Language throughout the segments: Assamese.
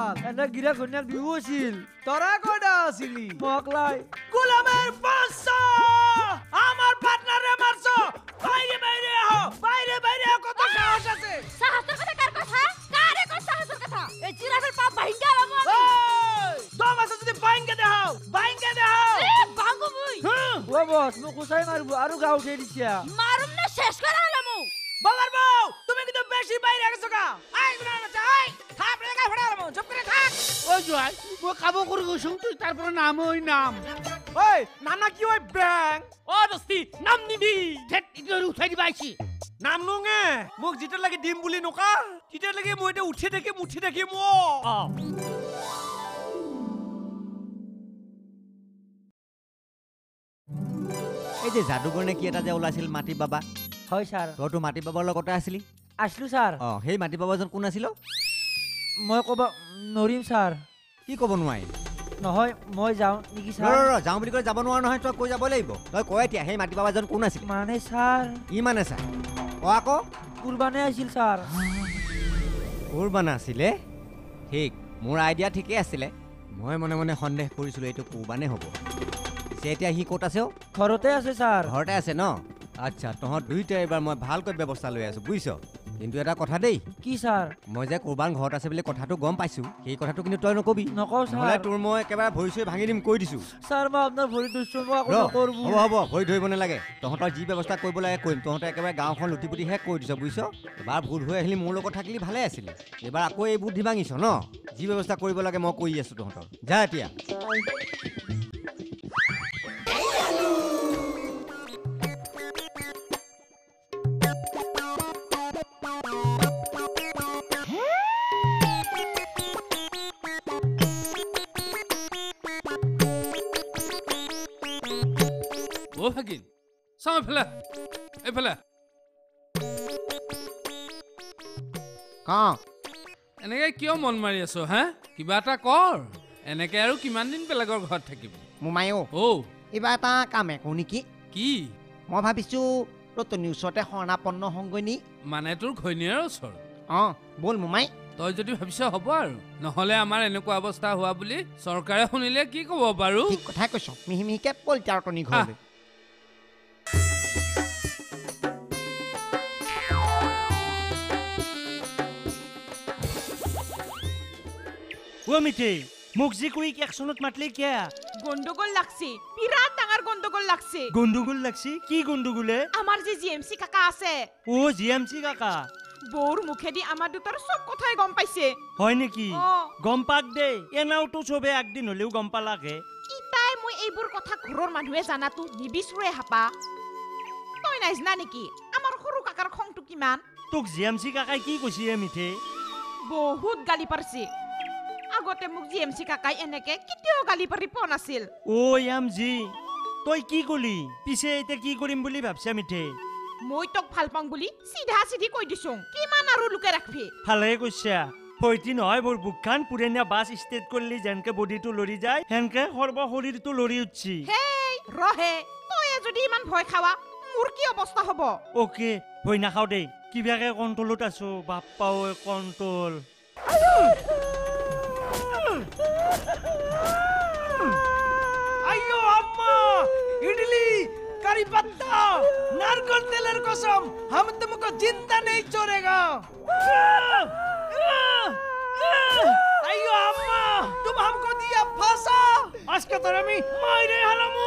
ভাল এনে গিৰা ঘনিয়াক বিহু আছিল তৰা কয়টা আছিলি মকলাই গোলামের 500 আমার পার্টনারে মারছো বাইরে বাইরে আও বাইরে বাইরে আও কত সাহস আছে সাহসের কথা কার কথা কারে কই সাহসের কথা এই জিরাফের পা ভাঙ্গা লামু ওই দম আছে যদি বাইঙ্গে দেখাও এ ভাঙ্গু মুই ও বস মোক কুচাই মারবো আৰু গা উঠাই দিছা মারুম না শেষ করা লামু বাবার বউ তুমি কিন্তু বেশি বাইরে গেছো গা আই গুনা না আই থাপড়ে গা ফড়া লামু চুপ করে থাক ও জয় মই কাব কৰি গৈছো তুই তারপর নাম ওই নাম ওই নানা কি ওই ব্যাং ও দস্তি নাম নিবি ঠেট ইটো উঠাই দিবাইছি নাম নুঙে মোক যেটা লাগে দিম বুলি নকা যেটা লাগে মই এটা উঠে থাকি মো এই যে জাদুগৰ নে কি এটা যে ওলাইছিল মাটি বাবা হয় স্যার তইতো মাটি বাবাৰ লগতে আছিলি আসলো স্যার সেই মাটি বাবাজন কোন আছিল মই কবা নৰিম স্যার কি ক'ব নোৱাৰি নহয় মই যাওঁ নেকি স্যার যাওঁ বুলি কৈ যাব নোৱাৰ নহয় তই কৈ যাব লাগিব তই কৈ এতিয়া সেই মাটি বাবাজন কোন আছিল মানে স্যার ই মানে ছাৰ আকৌ কুরবানে আছিল স্যার কুৰবানা আছিলে ঠিক মোৰ আইডিয়া ঠিকেই আছিলে মই মনে মনে সন্দেহ কৰিছিলোঁ এইটো কুৰবানে হ'ব এতিয়া সি ক'ত আছে ঘৰতে আছে স্যার ঘৰতে আছে ন আচ্ছা তহঁত দুইটাই এবাৰ মই ভালকৈ ব্যৱস্থা লৈ আছো বুজিছ কিন্তু এটা কথা দেই কি স্যার মই যে কুৰবান ঘৰত আছে বুলি কথাটো গম পাইছো সেই কথাটো কিন্তু তই নকবি নকওঁ নহ'লে স্যার তোৰ মই একেবাৰে ভৰি চৰি ভাঙি দিম কৈ দিছোঁ স্যার মই আপোনাৰ ভৰি দুষ্ট মই আকৌ নকৰব হ'ব ভৰি ধৰিব নালাগে তহঁতৰ যি ব্যৱস্থা কৰিব লাগে কৰিম তহঁতে একেবাৰে গাঁওখন লুটি পুটি শেষ কৰি দিছ বুজিছ এবাৰ ভুল হৈ আহিলি মোৰ লগত থাকিলি ভালে আছিলে এইবাৰ আকৌ এই বুদ্ধি ভাঙিছ ন যি ব্যৱস্থা কৰিব লাগে মই কৰি আছো তহঁতৰ যা এতিয়া ও ভাগিন চাও এইফালে এনেকে কিয় মন মাৰি আছো হা কিবা এটা কৰ এনেকে আৰু কিমান দিন বেলেগৰ ঘৰত থাকিবি মোমায়ো ও এইবাৰ এটা কাম একো নেকি কি মই ভাবিছো তোৰ ওচৰতে শৰণাপন্ন সংগনি মানে তোৰ ঘৈণীয়েৰ ওচৰত বল মোমাই তই যদি ভাবিছ হ'ব আৰু নহ'লে আমাৰ এনেকুৱা অৱস্থা হোৱা বুলি চৰকাৰে শুনিলে কি ক'ব বাৰু ঠিক কথাই কৈছ মিহি মিহিকে পলিটাৰটনি ঘৰলৈ ও মিঠে মোক যে কুইক একশনত মাতলে কিয়া গন্ডগোল লাগছে বিরাট ডাঙর গন্ডগোল লাগছে গন্ডগোল লাগছি কি গন্ডগোলে আমার যে জিএমসি কাকা আছে ও জিএমসি কাকা বউর মুখেদি আমার দুটার সব কথাই গম পাইছে হয় নেকি গম পাক দে এনাওতো সবে একদিন হলেও গম পালাকে ইতাই মই এইবোৰ কথা ঘৰৰ মানুহে জানাতো নিবিচৰে হাপা তই নাইজনা নেকি আমাৰ সৰু কাকাৰ খংটো কিমান তোক জিএমসি কাকাই কি কৈছে মিঠে বহুত গালি পাৰছে আগতে মোক জিএমসি কাকাই এনেকে কেতিয়াও গালি পাৰি পোৱা নাছিল ও এমজি তই কি কলি পিছে এতিয়া কি কৰিম বুলি ভাবছা মিঠে মই তোক ভাল পাং বুলি সিধা সিধি কৈ দিছো কিমান আৰু লুকে ৰাখবি ভালে কৈছা হয়তি নহয় মোৰ বুকখান পুৰণীয়া বাছ ষ্টেট কৰিলি যেনকে বডিটো লৰি যায় হেনকে সৰ্ব শৰীৰটো লৰি উঠছি হেই ৰহে তই যদি ইমান ভয় খাৱা মোৰ কি অৱস্থা হ'ব ওকে ভয় নাখাও দেই কিবাকে কণ্ট্ৰলত আছো বাপ্পা ঐ কণ্ট্ৰল আইয়ো আম্মা ইডলি কারি पत्ता नारकल तेलर कसम हम तुमको जिंदा नहीं छोड़ेगा आइयो अम्मा तुम हमको दिया फांसा आज का तरह मी मायरे हलामू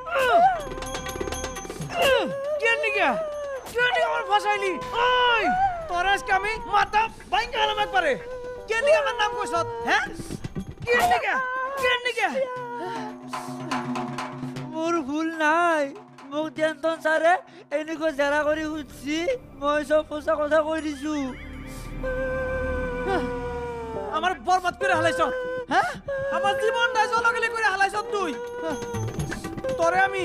क्या निका আমার ফাঁসাইলি ওই তোর আজকে আমি মাথা ভাঙা হলাম একবারে কে নিকে আমার নাম কইছত হ্যাঁ কে নিকে মোৰ ভুল নাই মোক টেনচন ছাৰে এনেকৈ জেৰা কৰি সুধছি মই চব সঁচা কথা কৈ দিছো আমার বরবাদ করে হালাইছ হ্যাঁ আমার জীবনটা জলগলি করে হালাইছ তুই তোরে আমি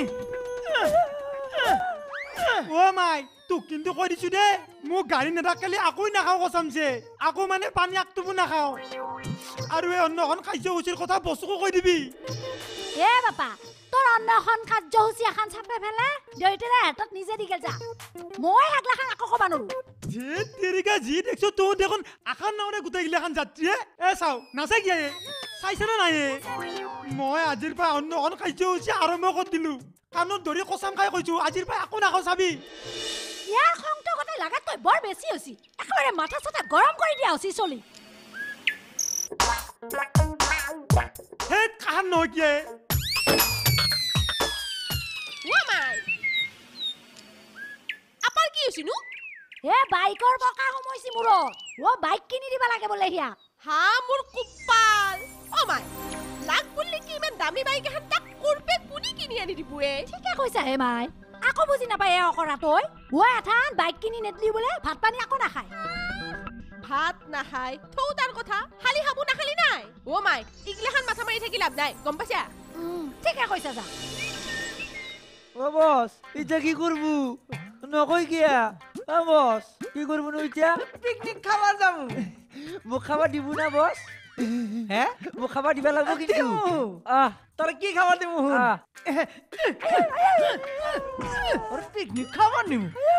ও মাই তোক কিন্তু কৈ দিছো দে মোক গাড়ী নেথাকিলে আকৌ নাখাওঁ কচামছে আকৌ মানে পানী আগটোবো নাখাওঁ আৰু এই অন্নখন কাৰ্যসূচীৰ কথা বস্তুকো কৈ দিবি এ বাপা তোর অন্নখন কাৰ্যসূচী এখন চাপে ফেলে দেউতাৰে হাতত নিজে দি গেল যা মই একলাখান আকৌ কবা নৰো ধেত তেৰিকা যি দেখছো তো দেখোন আখান নামৰে গোটেইগিলাখান যাত্ৰীয়ে চাও নাচাই কিয় চাইছে না নাই মই আজিৰ পৰা অন্যখন কাৰ্যসূচী আৰম্ভ কৰি দিলো কাণত ধৰি কচাম খাই কৈছো আজিৰ পৰা একো নাখাও চাবি ইয়াৰ খংটো গতে লাগাত তই বৰ বেছি হৈছি একেবাৰে মাথা চাথা গৰম কৰি দিয়া হৈছি চলি হেত কাহান নহয় কিয় আপাৰ কি হৈছি নো বাইকৰ বকা সময়ছি মূৰত বাইক কিনি দিবা লাগে বোলে হিয়া হা মোৰ কুপাল মাই লাগ বুল্লি কি ইমান দামী বাইক এখন তাক কুৰপে কুনি কিনি আনি দিবুৱে ঠিকে কৈছা হে মাই আকৌ বুজি নাপায় অকৰা তই এঠান বাইক কিনি নেদলি বোলে ভাত পানী আকৌ নাখায় ভাত নাখায় থৌ তাৰ কথা খালি হাবু নাখালি নাই মাই ইগলাখান মাথা মাৰি থাকি লাভ নাই গম পাইছা ঠিকে কৈছা যা বস এটা কি করবো নকই কিয়া বস কি করবো না এটা পিকনিক খাবার যাবো মোক খাবার দিব না বস হ্যাঁ মোক খাবার দিবা লাগবো কিন্তু তোর কি খাবার দিব পিকনিক খাবার নিব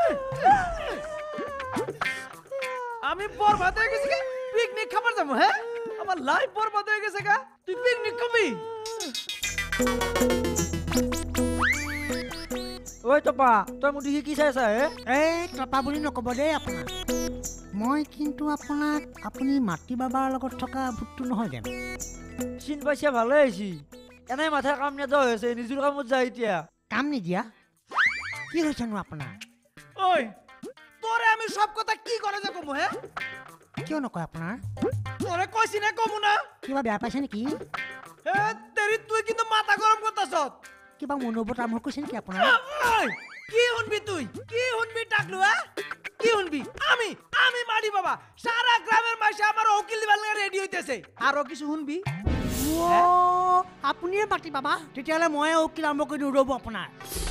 আমি বরবাদ হয়ে গেছি পিকনিক খাবার যাবো হ্যাঁ আমার লাইফ বরবাদ হয়ে গেছে গা তুই পিকনিক খাবি ওই টপা তই মোক দেখি কি চাইছা এই টপা বুলি নক'ব দেই আপোনাক মই কিন্তু আপোনাক আপুনি মাটি বাবাৰ লগত থকা ভূতটো নহয় জানো চিন পাইছা ভালে আহিছি এনেই মাথা কাম নিদিয়া হৈছে নিজৰ কামত যায় এতিয়া কাম নিদিয়া কি হৈছেনো আপোনাৰ ওই তোরে আমি সব কথা কি করে যে কমু হ্যাঁ কিয় নকয় আপোনাৰ তোরে কইছি না কমু না কিবা বেয়া পাইছে নেকি এ তেরি তুই কিন্তু মাথা গরম করতাছ কিবা মনোবত আৰম্ভ কৰিছে নেকি আপোনাৰ কি শুনবি তুই কি শুনবি টাকলু কি শুনবি আমি আমি মারি বাবা সারা গ্রামের মাইসে আমার উকিল দিবার লাগে রেডি হইতেছে আরো কিছু শুনবি আপুনিয়ে মাটি বাবা তেতিয়াহ'লে মই উকিল আৰম্ভ কৰি দিওঁ ৰ'ব আপোনাৰ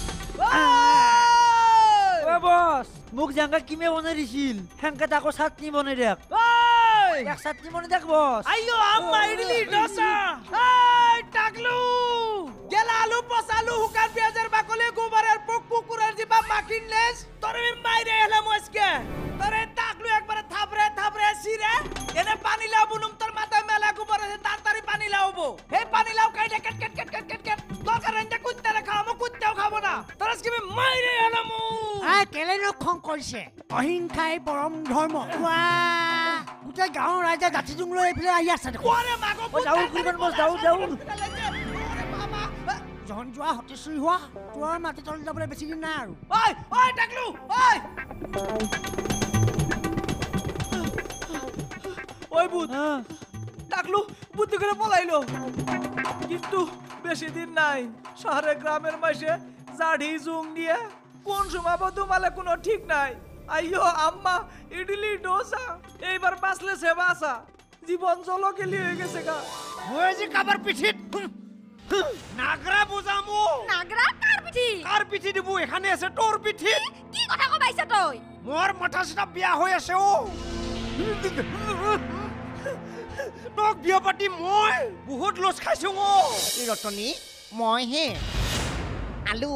ও বস মোক জাঙ্গা কিমে বনাই দিছিল হেংকে তাকো চাটনি বনাই দেখ এক চাটনি বনাই দেখ বস আইও আম্মা ইডলি ডোসা এই টাকলু গেলা আলু পসালু হুকান পেঁয়াজের বাকলে গোবরের পোক কুকুরের জিবা মাখিনলেস তোরে মাইরে এলাম আজকে তোরে টাকলু একবারে থাপরে সিরে এনে পানি লাও বুনুম তোর মাথায় মেলা গোবর আছে তাড়াতাড়ি পানি লাওবো এই পানি লাও কাইটা কেট দরকার রেঞ্জা কুত্তা খাবো কুত্তাও খাবো না তোর আজকে মাইরে এলাম কেলেনো খং কৰিছে অহিংসাই পৰম ধৰ্ম গোটেই গাঁৱৰ ৰাইজে জাতি জুং লৈ এইফালে আহি আছে জন যোৱা হতেচুৰি হোৱা তোৰ মাটি তল যাবলৈ বেছি দিন নাই আৰু টাকলু ওই বুত টাকলু বুদ্ধি করে পলাইলো কিন্তু বেশি দিন নাই শহরে গ্রামের মাসে জাড়ি জুং দিয়ে কোন সময় বদুমালে কোনো ঠিক নাই আইয়ো আম্মা ইডলি ডোসা এইবার বাঁচলে সে বাসা জীবন জলকেলি হয়ে গেছে গা মই যে কাবাৰ পিঠিত নাগরা বুঝামু নাগৰা কার পিঠি দিব এখানে আছে তোর পিঠি কি কথা কবাইছা তই মোর মাথা সেটা বিয়া হয়ে আছে ও তোক বিয়া পাতি মই বহুত লছ খাইছো ও ৰতনী মই হে আলু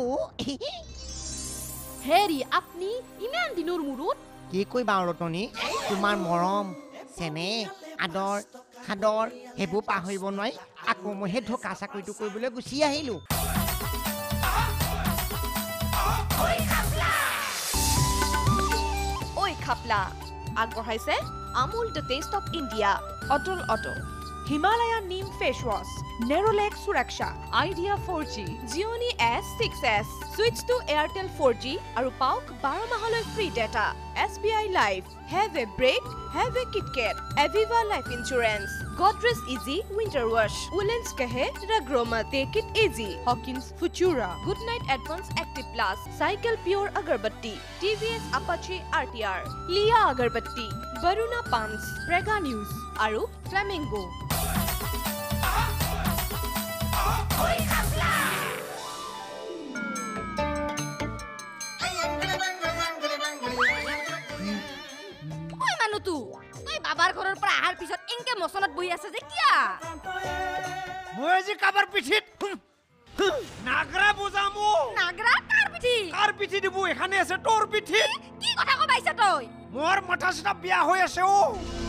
হেৰি আপনি ইমান দিনৰ মূৰত কি কৰিবা ৰতনী তোমাৰ মৰম চেনেহ আদৰ খাদৰ সেইবোৰ পাহৰিব নোৱাৰি আকৌ মই সেই ঢকা চাকৰিটো কৰিবলৈ গুচি আহিলো ঐ খাপলা আগবঢ়াইছে Amul the taste of India অটল Himalayan neem face wash Nerolac Suraksha Idea 4G Gionee S6s switch to Airtel 4G আৰু পাওক 12 মাহলৈ free data SBI life have a break have a KitKat Aviva life insurance Godrej Easy Winter Wash Woolens Kahe Ragroma Take It Easy Hawkins Futura Good Night Advance Active Plus Cycle Pure Agarbatti TVS Apache RTR Lia Agarbatti Baruna Pumps Prega News Aru Flamingo বাবার ঘৰৰ পৰা আহাৰ পিছত ইনকে মছনত বহি আছে যে কিয়া মই যে কাবাৰ পিঠিত নাগৰা বুজামু নাগৰা কার পিঠি দিব এখানে আছে তোর পিঠি কি কথা কবাই পাইছা তই মোৰ মাথা চিটা বিয়া হৈ আছে ও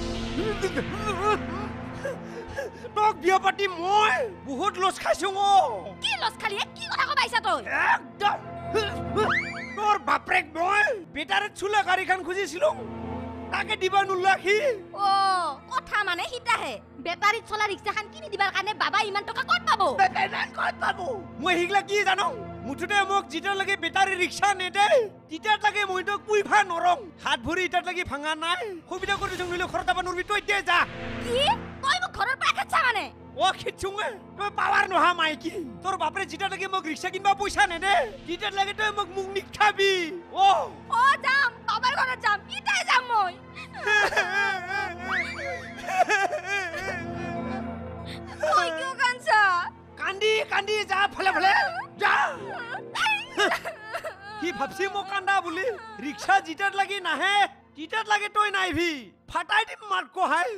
তোক বিয়া পাতি মই বহুত লছ খাইছো ও কি লছ খালি কি কথা কবাইছা তই একদম তোৰ বাপৰেক মই বেটাৰত চুলা গাড়ীখন খুজিছিলো তাকে দিবা নোলাখি ও কথা মানে হিতাহে বেটাৰীত চলা ৰিক্সাখন কিনি দিবার কাৰণে বাবা ইমান টকা ক'ত পাব বেটাৰী ক'ত পাব মই হিগলা কি জানো মুঠতে মোক জিটাৰ লাগে বেটাৰী ৰিক্সা নেদে তিতাৰ লাগে মই তো কুইভা নৰং হাত ভৰি ইটাৰ লাগি ভাঙা নাই সুবিধা কৰি দিছো নিলে খৰচ পাব নৰবি তই এতিয়া যা কি তই মোক ঘৰৰ পৰা খেচ্ছা মানে ও খিচুঙে তই পাৱাৰ নহা মাইকি তোৰ বাপৰে জিটাৰ লাগে মোক ৰিক্সা কিনবা পইচা নেদে তিতাৰ লাগে তই মোক মুখ নিখাবি ও যাম বাবাৰ ঘৰত যাম ইটাই যাম মই তই কিয় কানছা কান্দি কান্দি যা ফলে ফলে যা কি ভাবছি মোক কান্দা বুলি ৰিক্সা জিটাৰ লাগি নাহে তিতাৰ লাগে তই নাইভি ফাটাই দিম মাত কহাই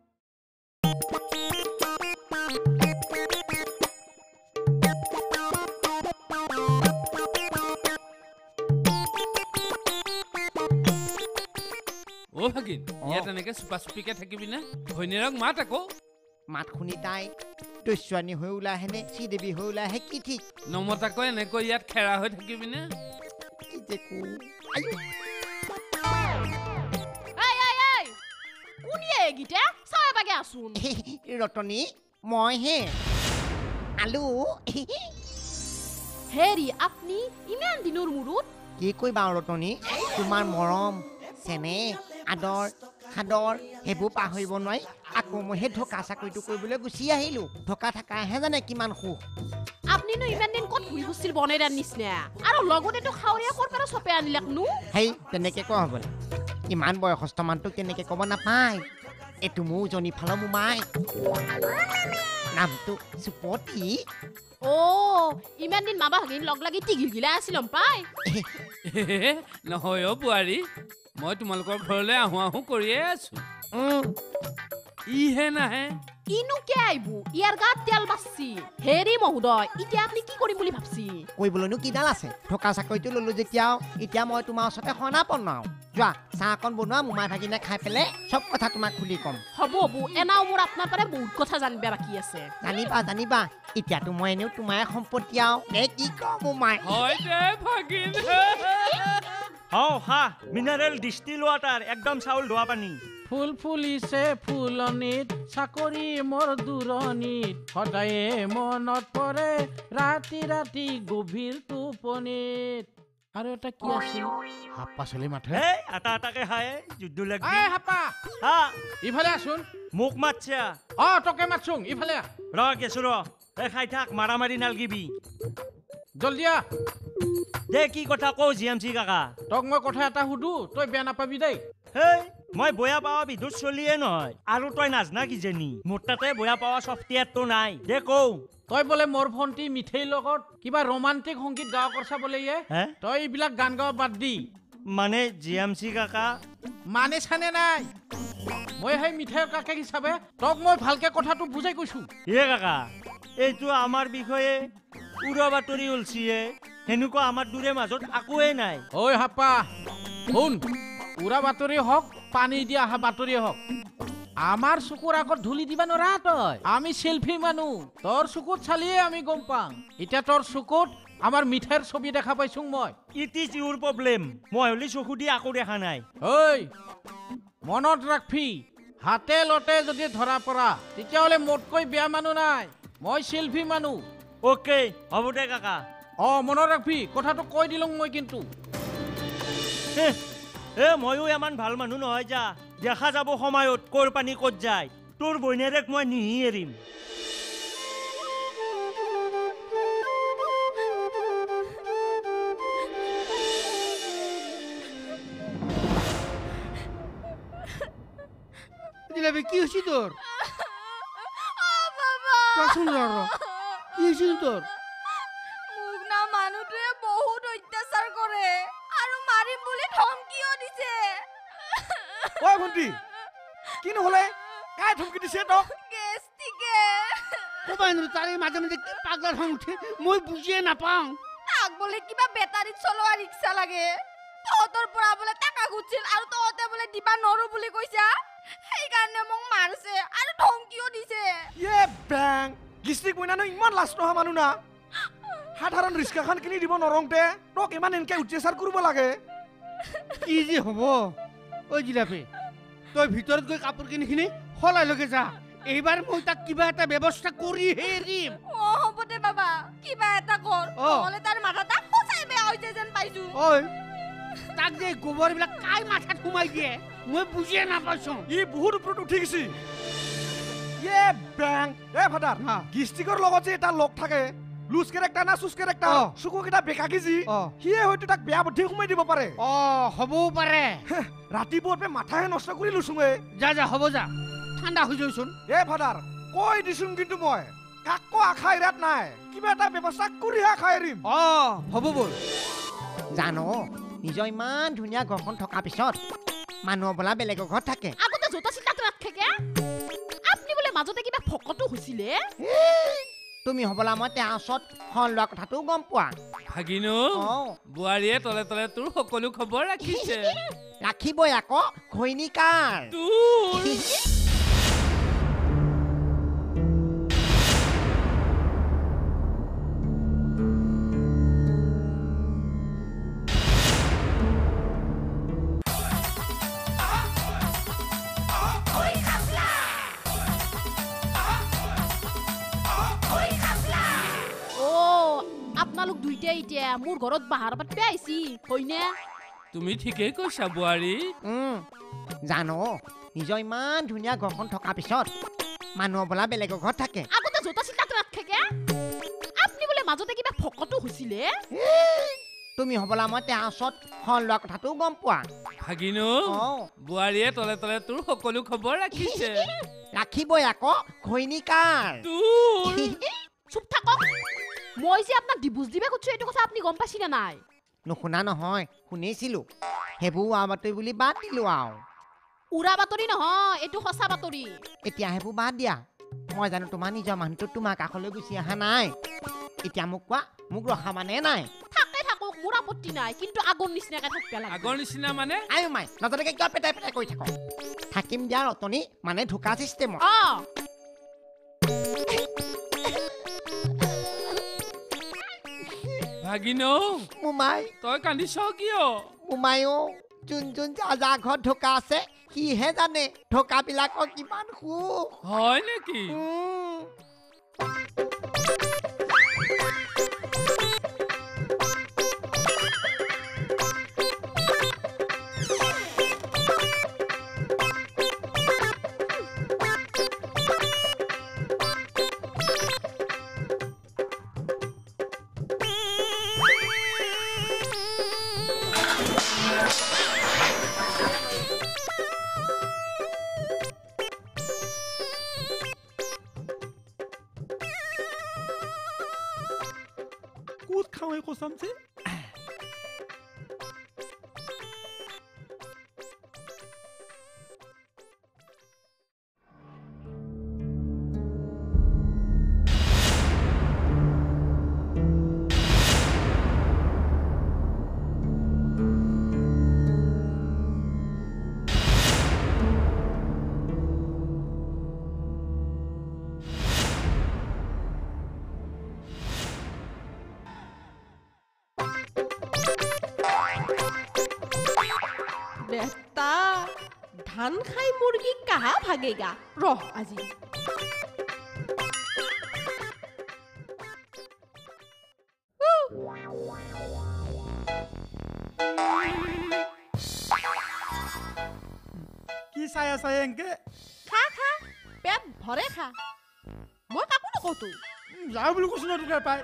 ও ভাগিন ইয়াত এনেকে চুপা চুপিকে থাকিবি নে ঘৈণীয়েৰক মাত আকৌ মাত শুনি তাই দস্যুৱানী হৈ ওলাই আহেনে শ্ৰীদেৱী হৈ ওলাই আহে কি ঠিক নমতাকৈ এনেকৈ ইয়াত খেৰা হৈ থাকিবি নে কি যে কো কোনিয়ে গিটা চাই বাগে আসুন ৰতনী মই হে আলু হেৰি আপনি ইমান দিনৰ মূৰত কি কইবা ৰতনী তোমাৰ মৰম চেনেহ আদৰ খাদৰ হেবু পাহৰিব নোৱাৰি আকৌ মই হে ঢকা চাকৰিটো কৰিবলৈ গুচি আহিলো ঢকা থাকাহে জানে কিমান সুখ আপনিনো ইমান দিন ক'ত ঘূৰি ফুৰিছিল বনেৰাৰ নিচিনা আৰু লগতেতো খাৱৰীয়া ক'ৰ পৰা চপে আনিলাক নো হেই তেনেকে কোৱা হ'বলে ইমান বয়সস্থ মানুহটোক তেনেকে ক'ব নাপায় এইটো মোৰ জনী ফালৰ মোমাই নামটো সুপতি ইমান দিন মাবা ভাগিন লগ লাগি টিঘিল গিলা আছিলম পাই নহয় অ বোৱাৰী মই তোমালোকৰ ঘৰলৈ আহো আহো কৰিয়ে আছো ইহে নাহে ইনো কে আইবু ইয়াৰ গাত তেল বাচছি হেৰি মহোদয় এতিয়া আপনি কি কৰিম বুলি ভাবছি কৰিবলৈনো কিডাল আছে ঢকা চাকৰিটো ললো যেতিয়াও এতিয়া মই তোমাৰ ওচৰতে সনাপন নাও যোৱা চাহ অকণ বনোৱা মোমাই ভাগিনে খাই পেলাই চব কথা তোমাক খুলি ক'ম হ'ব বু এনাও মোৰ আপোনাৰ পৰা বহুত কথা জানিব বাকী আছে জানিবা জানিবা এতিয়াতো মই এনেও তোমাৰ সম্পত্তি আও নে কি কওঁ মোমাই হয় দে ভাগিন হা মিনাৰেল ডিষ্টিল ৱাটাৰ একদম চাউল ধোৱা পানী ফুল ফুলিছে ফুলনিত চাকৰি মোৰ দূৰণিত সদায়ে মনত পৰে ৰাতি ৰাতি গভীৰ টোপনিত আৰু এটা কি আছিল হাপ পাচলি মাথে এই আটা আটাকে খায় যুদ্ধ লাগি এই হাপা হা ইফালে আছোন মোক মাতছা তোকে মাতছোং ইফালে ৰ গেছো ৰ এই খাই থাক মাৰামাৰি নালগিবি জলদি আহ দে কি কথা কওঁ জিএমচি কাকা তোক মই কথা এটা সুধো তই বেয়া নাপাবি দেই হেই মই বয়া পাৱা বিধুত চলিয়ে নহয় আৰু তই নাজনা কিজানি মোৰ তাতে বয়া পাৱা ছফটৱেৰটো নাই দে কওঁ তই বোলে মোৰ ভণ্টি মিঠেইৰ লগত কিবা ৰোমান্টিক সংগীত গাৱ কৰছা বোলে তই এইবিলাক গান গাৱ বাদ দি মানে জিএমচি কাকা মানে চানে নাই মই সেই মিঠাইৰ কাকা হিচাপে তোক মই ভালকে কথাটো বুজাই কৈছো কাকা এইটো আমাৰ বিষয়ে উৰা বাতৰি ওলছিয়ে সেনেকুৱা আমাৰ দূৰে মাজত একোৱেই নাই ঐ হাপা শুন উৰা বাতৰি হওক পানী দিয়া অহা বাতৰি হওক আমাৰ চকুৰ আগত ধূলি দিবা নৰা তই আমি সেলফি মানুহ তোৰ চকুত চালিয়ে আমি গম পাম এতিয়া তোৰ চকুত আমাৰ মিঠাইৰ ছবি দেখা পাইছো মই ইট ইজ ইউৰ প্ৰব্লেম মই হলি চকু দি আকৌ দেখা নাই ঐ মনত ৰাখবি হাতে লতে যদি ধৰা পৰা তেতিয়াহ'লে মোতকৈ বেয়া মানুহ নাই মই সেলফি মানুহ অ'কে হ'ব দে কাকা মনত ৰাখবি কথাটো কৈ দিলো মই কিন্তু ময়ো ইমান ভাল মানুহ নহয় যা দেখা যাব সময়ত ক'ৰ পানী ক'ত যায় তোৰ বইনেৰেক মই নিহি এৰিম কি হৈছি তোৰ কোৱাচোন কি হৈছিল তোৰ মোক না মানুহটোৱে বহুত অত্যাচাৰ কৰে আৰু মাৰিম বুলি ধমকিও দিছে ঐ ভণ্টি কি নহলে কাই ধমকি দিছে তোক গেষ্টিকে ক'বা নোৱাৰো তাৰে মাজে মাজে কি পাগলাৰ খং উঠে মই বুজিয়ে নাপাওঁ তাক বোলে কিবা বেটাৰীত চলোৱা ৰিক্সা লাগে তহঁতৰ পৰা বোলে টাকা খুজিছিল আৰু তহঁতে বোলে দিবা নৰো বুলি কৈছা সেইকাৰণে মোক মাৰছে আৰু ধমকিও দিছে ইয়ে বেং ডিস্ট্ৰিক্ট মইনানো ইমান লাজ নহা মানুহ না সাধাৰণ ৰিক্সাখন কিনি দিব নৰংতে তোক ইমান এনেকে উচ্চেচাৰ কৰিব লাগে কি যে হ'ব ঐ জিলাপি তই ভিতৰত গৈ কাপোৰ কিনিখিনি সলাই লগে যা এইবাৰ মই তাক কিবা এটা ব্যৱস্থা কৰি হেৰিম হ'ব দে বাবা কিবা এটা কৰ নহলে তাৰ মাথাটা সঁচাই বেয়া হৈছে যেন পাইছো ঐ তাক যে গোবৰবিলাক কাই মাথাত সোমাই দিয়ে মই বুজিয়ে নাপাইছোঁ ই বহুত ওপৰত উঠি গৈছে ইয়ে বেং ফাদাৰ ডিস্ট্ৰিক্টৰ লগত যে এটা লগ থাকে লুজ কেৰেক্টাৰ না চুজ কেৰেক্টাৰ চকুকেইটা বেকাকি যি সিয়ে হয়তো তাক বেয়া বুদ্ধি সোমাই দিব পাৰে হ'বও পাৰে ৰাতিপুৱাতে মাথাহে নষ্ট কৰি লৈছোঙে যা হ'ব যা ঠাণ্ডা হৈ যাওঁচোন ফাদাৰ কৈ দিছোং কিন্তু মই কাকো আশা এৰাত নাই কিবা এটা ব্যৱস্থা কৰিহে আশা এৰিম হ'ব বল জানো নিজৰ ইমান ধুনীয়া ঘৰখন থকাৰ পিছত মানুহ বোলা বেলেগৰ ঘৰত থাকে আগতে জোতা চিতাটো নাথাকে আপুনি বোলে মাজতে কিবা ফকটো হৈছিলে তুমি হবলা মই তেওঁৰ ওচৰত খন লোৱা কথাটো গম পোৱা ভাগিনো বুঢ়াৰীয়ে তলে তলে তোৰ সকলো খবৰ ৰাখিছে ৰাখিবই আকৌ ঘৈণীকাৰ আপোনালোক দুইটাই এতিয়া মোৰ ঘৰত বাহাৰ পাতবে আইছি হয়নে তুমি ঠিকেই কৈছা বুঢ়াৰী জানো নিজৰ ইমান ধুনীয়া ঘৰখন থকাৰ পিছত মানুহ বোলা বেলেগৰ ঘৰত থাকে আগতে জোতা চিতাটো নাথাকে আপুনি বোলে মাজতে কিবা ফকটো হৈছিলে তুমি হবলা মই তেওঁৰ ওচৰত খন লোৱা কথাটো গম পোৱা ভাগিনো বুঢ়াৰীয়ে তলে তলে তোৰ সকলো খবৰ ৰাখিছে ৰাখিবই আকৌ ঘৈণীকাৰ চুপ থাকক মই যে আপোনাক দিবুজ দিবে কৈছো এইটো কথা আপুনি গম পাইছিলে নাই নুশুনা নহয় শুনিছিলো হেবু বাতৰি বুলি বাদ দিলো আৰু উৰা বাতৰি নহয় এইটো সঁচা বাতৰি এতিয়া হেবু বাদ দিয়া মই জানো তোমাৰ নিজৰ মানুহটো তোমাৰ কাষলৈ গুচি অহা নাই এতিয়া মোক কোৱা মোক ৰখা মানে নাই থাকে থাকক মোৰ আপত্তি নাই কিন্তু আগৰ নিচিনাকে থাকবে লাগে আগৰ নিচিনা মানে আয়ো মাই নজনাকে কিয় পেটাই পেটাই কৈ থাক থাকিম দিয়া ৰতনী মানে ঢোকা চিষ্টেমত ভাগিনো মুমাই তই কান্দিছ কিয় মুমাইও যোন যোন যা ঘৰত ঢোকা আছে সিহে জানে ঢোকাবিলাকৰ কিমান সুখ হয় নেকি কুত খাওঁই কচামছে बेटा धान खाई मुर्गी कहाँ भागेगा रह আজি কি চাই আছা এনকে খা খা পেট ভৰে খা মই কাকো নকতো যাওঁ বুলি কৈছো ন তোকে পাই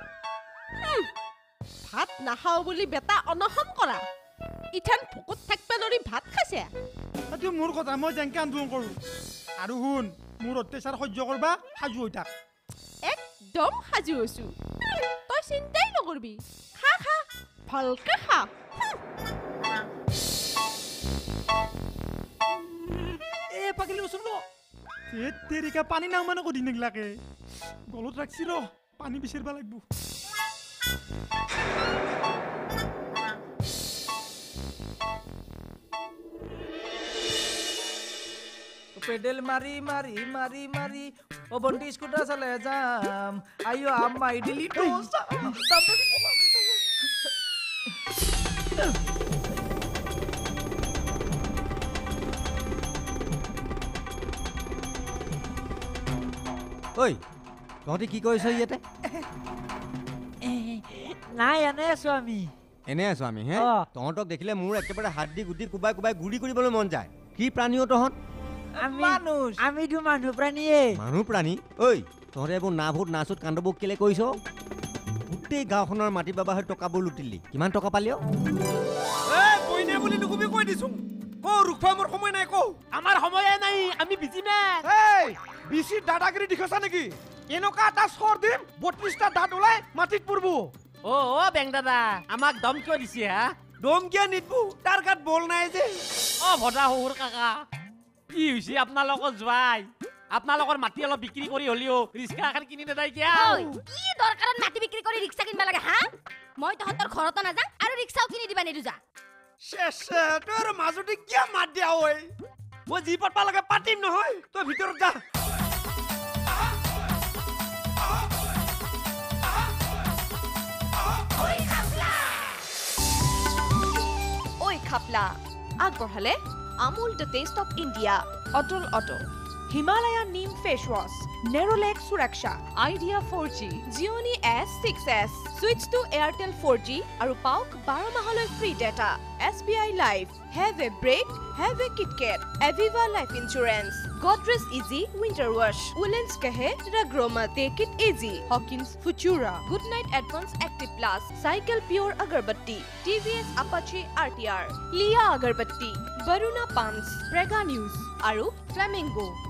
ভাত নাখাও বুলি বেটা অনশন কৰা ইথান ভোকত থাকবে লৰি ভাত খাইছে এইটো মোৰ কথা মই যেনকে আন্দোলন কৰোঁ আৰু শুন মোৰ অত্যাচাৰ সহ্য কৰবা সাজু হৈ থাক একদম সাজু হৈছো তই চিন্তাই নকৰবি খা খা ভালকে খা পাগলি ওচৰ তেৰিকা পানী নাও মানে কদি নেগলাকে গলত ৰাখছি ৰ পানী বিচাৰিব লাগিব পেডেল মারি মারি মারি মারি ও বন্টি স্কুটার চলে যাম আইও আম্মা ইডলি ডোসা ঐ তহঁতি কি কৰিছ ইয়াতে নাই এনে আছো আমি এনে আছো আমি হে অ। তহঁতক দেখিলে মোৰ একেবাৰে হাত দি গুটি কোবাই কোবাই গুৰি কৰিবলৈ মন যায় কি প্ৰাণীও তহঁত আমিতো মানুহ প্ৰাণীয়ে মানুহ প্ৰাণী ঐ তহঁতে এইবোৰ না ভূত না চুত কাণ্ডবোৰ কেলে কৰিছ গোটেই গাঁওখনৰ মাটি বাবাহে টকাবোৰ লুটিলি কিমান টকা পালি কইনে বুলি নুকুবি কৈ দিছো কো ৰুখা মোৰ সময় নাই কো আমাৰ সময়ে নাই আমি বিজি না এই বিচি দাদাগিৰি দেখাছা নেকি এনেকা এটা চৰ দিম 32টা দাঁত ওলাই মাটিত পৰব অ বেং দাদা আমাক দম কিয় দিছে হা দম কিয় নিদবু তাৰ গাত বল নাই যে অ ভদা হৌৰ কাকা কি হৈছে আপোনালোকৰ জোৱাই আপোনালোকৰ মাটি অলপ বিক্ৰী কৰি হলিও ৰিক্সা এখন কিনি নেদাই কিয়া কি দৰকাৰত মাটি বিক্ৰী কৰি ৰিক্সা কিনবা লাগে হা মই তহঁতৰ ঘৰতো নাযাং আৰু ৰিক্সাও কিনি দিবা নেদু যা শেষে তোৰ মাজুটি কিয় মাত দিয়া ঐ মই যি পাতবা লাগে পাতিম নহয় তই ভিতৰত যা ঐ খাপলা আগবঢ়ালে Amul the taste of India অটল অটো Himalaya neem face wash Nerolac Suraksha Idea 4G Gionee S6s switch to Airtel 4G আৰু পাওক 12 মাহলৈ free data SBI life have a break have a KitKat Aviva life insurance Godrej Easy Winter Wash Woolens Kahe Ragroma Take It Easy Hawkins Futura Good Night Advance Active Plus Cycle Pure Agarbatti TVS Apache RTR Lia Agarbatti Baruna Pumps Prega News Aru Flamingo